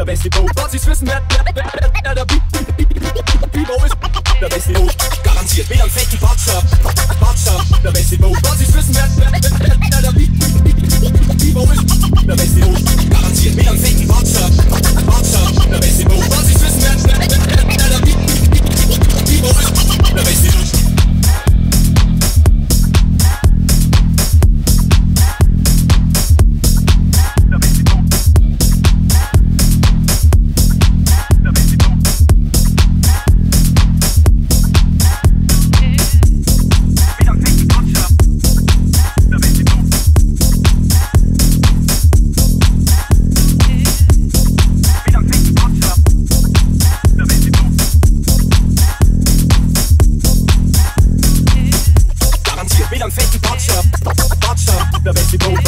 der beste Bo. Was ich wissen, wer der Bibo ist. Der beste Bo, garantiert mit einem fetten Batscher, der beste Bo. Was ich wissen, wer der Bibo ist. Der beste Bo, garantiert mit einem fetten Batscher, der beste Bo. Was ich wissen, wer der Bibo ist. Der beste Bo. Fetten Batscher, der beste Bo.